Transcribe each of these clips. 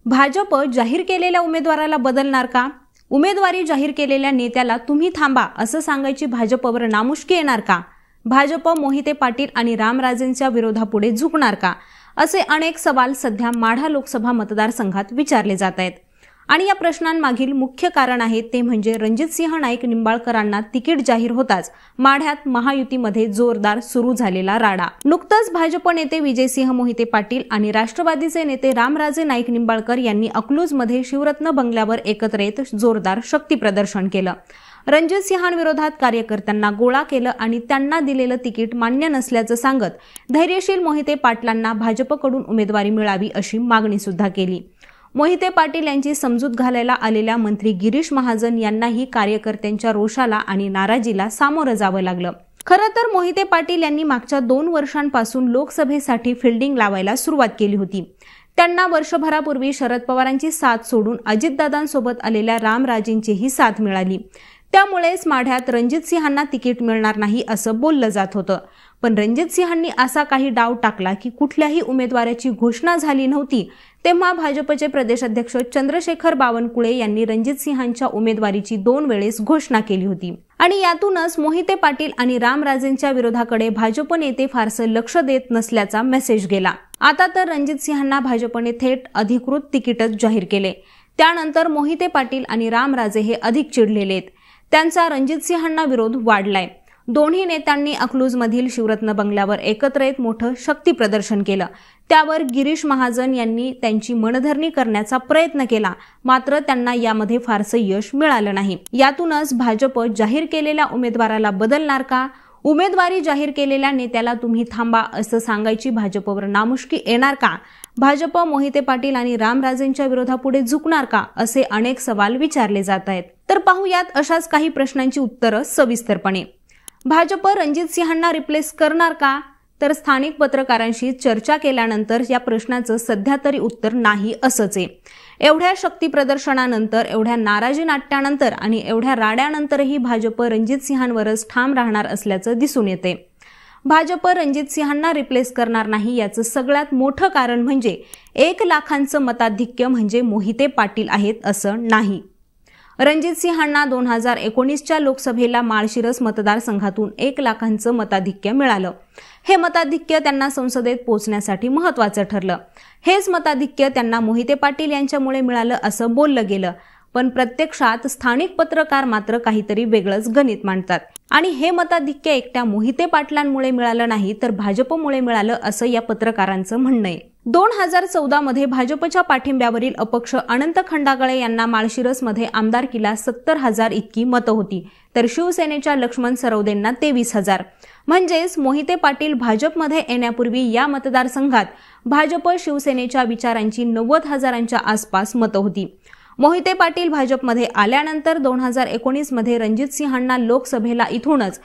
भाजप जाहीर केलेल्या उमेदवाराला बदलणार का? उमेदवारी जाहीर केलेल्या नेत्याला तुम्ही थांबा असं सांगायची भाजपवर नामुष्की येणार का? भाजप मोहिते पाटील आणि रामराजेंच्या विरोधापुढे झुकणार का? असे अनेक सवाल सध्या माढा लोकसभा मतदारसंघात विचारले जात आहेत. आणि या प्रश्नांमागील मुख्य कारण आहे ते म्हणजे रणजितसिंह नाईक निंबाळकरांना तिकीट जाहीर होताच माढ्यात महायुतीमध्ये जोरदार सुरू झालेला राडा. नुकतंच भाजप नेते विजयसिंह मोहिते पाटील आणि राष्ट्रवादीचे नेते रामराजे नाईक निंबाळकर यांनी अकलूजमध्ये शिवरत्न बंगल्यावर एकत्र येत जोरदार शक्ती प्रदर्शन केलं. रणजितसिंहांविरोधात कार्यकर्त्यांना गोळा केलं आणि त्यांना दिलेलं तिकीट मान्य नसल्याचं सांगत धैर्यशील मोहिते पाटलांना भाजपकडून उमेदवारी मिळावी अशी मागणी सुद्धा केली. मोहिते पाटील यांची समजूत घालायला आलेल्या मंत्री गिरीश महाजन यांनाही कार्यकर्त्यांच्या रोषाला आणि नाराजीला सामोरं जावं लागलं. खरं तर मोहिते पाटील यांनी मागच्या 2 वर्षांपासून लोकसभेसाठी फिल्डिंग लावायला सुरुवात केली होती. त्यांना वर्षभरापूर्वी शरद पवारांची साथ सोडून अजितदादांसोबत आलेल्या रामराजेंचीही साथ मिळाली. त्यामुळेच माढ्यात रणजितसिंहांना तिकीट मिळणार नाही असं बोललं जात होतं. पण रणजितसिंहांनी असा काही डाव टाकला की कुठल्याही उमेदवाराची घोषणा झाली नव्हती तेव्हा भाजपचे प्रदेशाध्यक्ष चंद्रशेखर बावनकुळे यांनी रणजितसिंहांच्या उमेदवारीची 2 वेळेस घोषणा केली होती. आणि यातूनच मोहिते पाटील आणि रामराजेंच्या विरोधाकडे भाजप नेते फारसं लक्ष देत नसल्याचा मेसेज गेला. आता तर रणजितसिंहांना भाजपने थेट अधिकृत तिकीटच जाहीर केले. त्यानंतर मोहिते पाटील आणि रामराजे हे अधिक चिडलेले आहेत. त्यांचा रणजितसिंहांना विरोध वाढलाय. दोन्ही नेत्यांनी अकलूजमधील शिवरत्न बंगल्यावर एकत्र येत मोठं शक्ती प्रदर्शन केलं. त्यावर गिरीश महाजन यांनी त्यांची मनधरणी करण्याचा प्रयत्न केला, मात्र त्यांना यामध्ये फारसं यश मिळालं नाही. यातूनच भाजप जाहीर केलेल्या उमेदवाराला बदलणार का? उमेदवारी जाहीर केलेल्या नेत्याला तुम्ही थांबा असं सांगायची भाजपवर नामुष्की येणार का? भाजप मोहिते पाटील आणि रामराजेंच्या विरोधापुढे झुकणार का? असे अनेक सवाल विचारले जात आहेत. तर पाहूयात अशाच काही प्रश्नांची उत्तरं सविस्तरपणे. भाजप रणजितसिंहांना रिप्लेस करणार का? तर स्थानिक पत्रकारांशी चर्चा केल्यानंतर या प्रश्नाचं सध्या तरी उत्तर नाही असंच आहे. एवढ्या शक्ती प्रदर्शनानंतर, एवढ्या नाराजी नाट्यानंतर आणि एवढ्या राड्यानंतरही भाजप रणजितसिंहांवरच ठाम राहणार असल्याचं दिसून येते. भाजप रणजितसिंहांना रिप्लेस करणार नाही याचं सगळ्यात मोठं कारण म्हणजे 1 लाखांचं मताधिक्य म्हणजे मोहिते पाटील आहेत असं नाही. रणजितसिंहांना 2019च्या लोकसभेला माळशिरस मतदारसंघातून 1 लाखांचं मताधिक्य मिळालं. हे मताधिक्य त्यांना संसदेत पोहोचण्यासाठी महत्त्वाचं ठरलं. हेच मताधिक्य त्यांना मोहिते पाटील यांच्यामुळे मिळालं असं बोललं गेलं. पण प्रत्यक्षात स्थानिक पत्रकार मात्र काहीतरी वेगळंच गणित मांडतात आणि हे मताधिक्य एकट्या मोहिते पाटलांमुळे मिळालं नाही तर भाजपमुळे मिळालं असं या पत्रकारांचं म्हणणं आहे. 2014 मध्ये भाजपच्या पाठिंब्यावरील अपक्ष अनंत खंडागळे यांना माळशिरसमध्ये आमदारकीला 70,000 इतकी मतं होती, तर शिवसेनेच्या लक्ष्मण सरवदेंना 23,000. म्हणजेच मोहिते पाटील भाजपमध्ये येण्यापूर्वी या मतदारसंघात भाजप शिवसेनेच्या विचारांची 90,000च्या आसपास मतं होती. मोहिते पाटील भाजपमध्ये आल्यानंतर 2019 मध्ये रणजितसिंहांना लोकसभेला इथूनच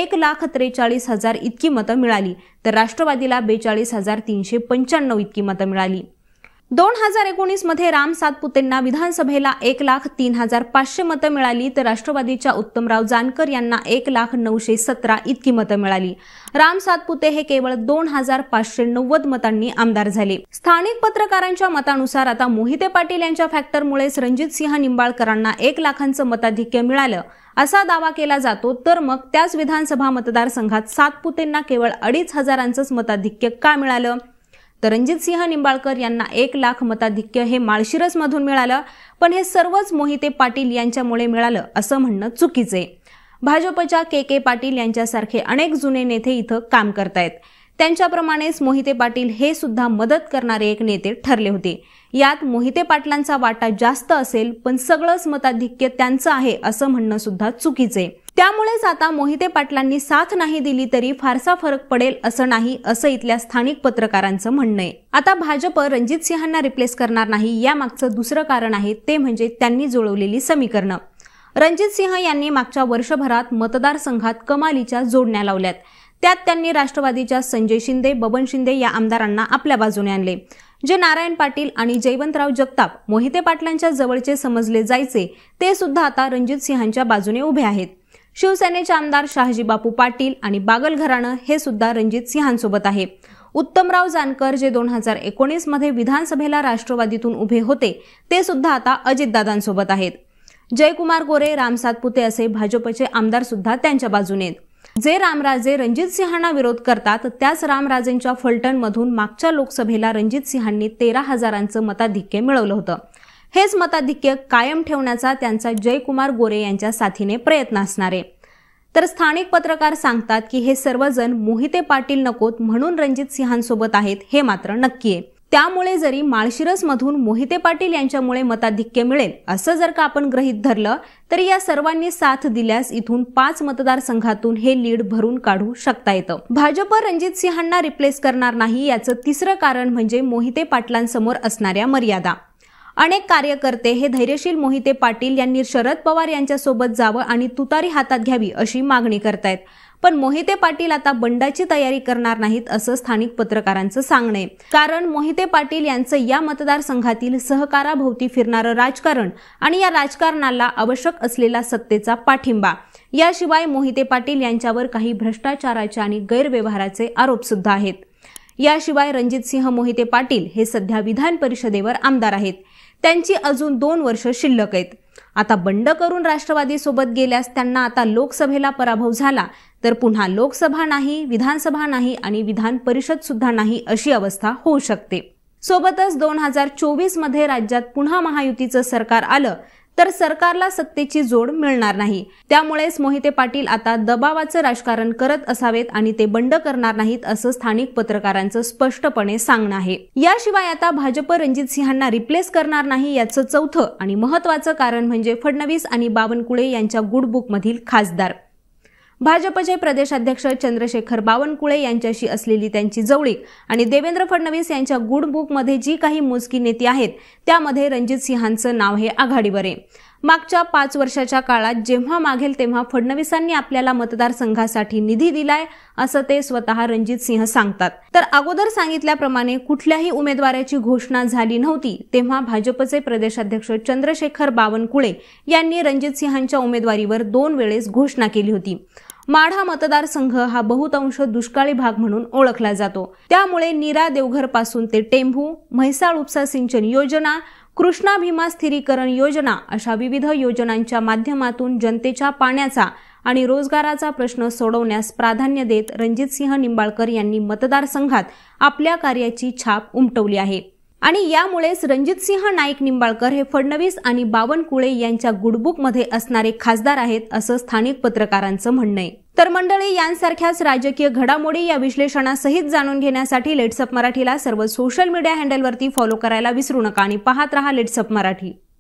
1,43,000 इतकी मतं मिळाली, तर राष्ट्रवादीला 42,395 इतकी मतं मिळाली. 2019 मध्ये राम सातपुतेंना विधानसभेला 1,03,500 मतं मिळाली, तर राष्ट्रवादीच्या उत्तमराव जानकर यांना 1,0917 इतकी मतं मिळाली. राम सातपुते हे केवळ 2,590 मतांनी आमदार झाले. स्थानिक पत्रकारांच्या मतानुसार आता मोहिते पाटील यांच्या फॅक्टरमुळेच रणजितसिंह निंबाळकरांना 1 लाखांचं मताधिक्य मिळालं असा दावा केला जातो, तर मग त्याच विधानसभा मतदारसंघात सातपुतेंना केवळ 2,500च मताधिक्य का मिळालं? तर रणजितसिंह निंबाळकर यांना 1 लाख मताधिक्य हे माळशिरसमधून मिळालं, पण हे सर्वच मोहिते पाटील यांच्यामुळे मिळालं असं म्हणणं चुकीचं आहे. भाजपच्या के पाटील यांच्यासारखे अनेक जुने नेते इथं काम करतायत. त्यांच्याप्रमाणेच मोहिते पाटील हे सुद्धा मदत करणारे एक नेते ठरले होते. यात मोहिते पाटलांचा वाटा जास्त असेल, पण सगळंच मताधिक्य त्यांचं आहे असं म्हणणं सुद्धा चुकीचं आहे. त्यामुळेच आता मोहिते पाटलांनी साथ नाही दिली तरी फारसा फरक पडेल असं नाही, असं इथल्या स्थानिक पत्रकारांचं म्हणणं आहे. आता भाजप रणजितसिंहांना रिप्लेस करणार नाही यामागचं दुसरं कारण आहे ते म्हणजे त्यांनी जुळवलेली समीकरणं. रणजितसिंह यांनी मागच्या वर्षभरात मतदारसंघात कमालीच्या जोडण्या लावल्यात. त्यात त्यांनी राष्ट्रवादीच्या संजय शिंदे, बबन शिंदे या आमदारांना आपल्या बाजूने आणले. जे नारायण पाटील आणि जयवंतराव जगताप मोहिते पाटलांच्या जवळचे समजले जायचे ते सुद्धा आता रणजितसिंहांच्या बाजूने उभे आहेत. शिवसेनेचे आमदार शहाजी बापू पाटील आणि बागल घराणं हे सुद्धा रणजितसिंहांसोबत आहे. उत्तमराव जानकर जे 2019 मध्ये विधानसभेला राष्ट्रवादीतून उभे होते ते सुद्धा आता अजितदादांसोबत आहेत. जयकुमार गोरे, राम सातपुते असे भाजपचे आमदार सुद्धा त्यांच्या बाजूने आहेत. जे रामराजे रणजितसिंहांना विरोध करतात त्याच रामराजेंच्या फलटणमधून मागच्या लोकसभेला रणजितसिंहांनी 13,000चं मताधिक्य मिळवलं होतं. हेच मताधिक्य कायम ठेवण्याचा त्यांचा जयकुमार गोरे यांच्या साथीने प्रयत्न असणार आहे. तर स्थानिक पत्रकार सांगतात की हे सर्वजण मोहिते पाटील नकोत म्हणून रणजितसिंहांसोबत आहेत हे मात्र नक्की आहे. त्यामुळे जरी माळशिरसमधून मोहिते पाटील यांच्यामुळे मताधिक्य मिळेल असं जर का आपण गृहीत धरलं तरी या सर्वांनी साथ दिल्यास इथून 5 मतदारसंघातून हे लीड भरून काढू शकता येतं. भाजप रणजितसिंहांना रिप्लेस करणार नाही याचं तिसरं कारण म्हणजे मोहिते पाटलांसमोर असणाऱ्या मर्यादा. अनेक कार्यकर्ते हे धैर्यशील मोहिते पाटील यांनी शरद पवार यांच्यासोबत जावं आणि तुतारी हातात घ्यावी अशी मागणी करतायत. पण मोहिते पाटील आता बंडाची तयारी करणार नाहीत असं स्थानिक पत्रकारांचं सांगणं आहे. कारण मोहिते पाटील यांचं या मतदारसंघातील सहकाराभोवती फिरणारं राजकारण आणि या राजकारणाला आवश्यक असलेला सत्तेचा पाठिंबा, याशिवाय मोहिते पाटील यांच्यावर काही भ्रष्टाचाराचे आणि गैरव्यवहाराचे आरोप सुद्धा आहेत. याशिवाय रणजितसिंह मोहिते पाटील हे सध्या विधान परिषदेवर आमदार आहेत. त्यांची अजून 2 वर्ष शिल्लक आहेत. आता बंड करून राष्ट्रवादी सोबत गेल्यास त्यांना आता लोकसभेला पराभव झाला तर पुन्हा लोकसभा नाही, विधानसभा नाही आणि विधान परिषद सुद्धा नाही अशी अवस्था होऊ शकते. सोबतच 2024 मध्ये राज्यात पुन्हा महायुतीचं सरकार आलं तर सरकारला सत्तेची जोड मिळणार नाही. त्यामुळेच मोहिते पाटील आता दबावाचं राजकारण करत असावेत आणि ते बंड करणार नाहीत असं स्थानिक पत्रकारांचं स्पष्टपणे सांगणं आहे. याशिवाय आता भाजप रणजितसिंहांना रिप्लेस करणार नाही याचं चौथं आणि महत्त्वाचं कारण म्हणजे फडणवीस आणि बावनकुळे यांच्या गुडबुकमधील खासदार. भाजपचे प्रदेशाध्यक्ष चंद्रशेखर बावनकुळे यांच्याशी असलेली त्यांची जवळीक आणि देवेंद्र फडणवीस यांच्या गुडबुकमध्ये जी काही मोजकी नेती आहेत त्यामध्ये रणजितसिंहांचं नाव हे आघाडीवर आहे. मागच्या 5 वर्षाच्या काळात जेव्हा मागेल तेव्हा फडणवीसांनी आपल्याला मतदारसंघासाठी निधी दिलाय असं ते स्वतः रणजितसिंह सांगतात. तर अगोदर सांगितल्याप्रमाणे कुठल्याही उमेदवाराची घोषणा झाली नव्हती तेव्हा भाजपचे प्रदेशाध्यक्ष चंद्रशेखर बावनकुळे यांनी रणजितसिंहांच्या उमेदवारीवर 2 वेळेस घोषणा केली होती. माढा मतदारसंघ हा बहुतांश दुष्काळी भाग म्हणून ओळखला जातो. त्यामुळे नीरा देवघर पासून ते टेंभू, म्हैसाळ उपसा सिंचन योजना, कृष्णा भीमा स्थिरीकरण योजना अशा विविध योजनांच्या माध्यमातून जनतेच्या पाण्याचा आणि रोजगाराचा प्रश्न सोडवण्यास प्राधान्य देत रणजितसिंह निंबाळकर यांनी मतदारसंघात आपल्या कार्याची छाप उमटवली आहे. आणि यामुळेच रणजितसिंह नाईक निंबाळकर हे फडणवीस आणि बावनकुळे यांच्या गुडबुकमध्ये असणारे खासदार आहेत असं स्थानिक पत्रकारांचं म्हणणं आहे. तर मंडळी, यांसारख्याच राजकीय घडामोडी या विश्लेषणासहित जाणून घेण्यासाठी लेट्स अप मराठीला सर्व सोशल मीडिया हँडलवरती फॉलो करायला विसरू नका आणि पाहत रहा लेट्स अप मराठी.